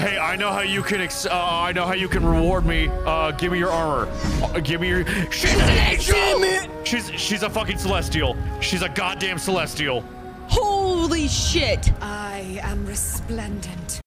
Hey, I know how you can. I know how you can reward me. Give me your armor. Give me your. She's an angel. Damn it. She's a fucking celestial. She's a goddamn celestial. Holy shit. I am resplendent.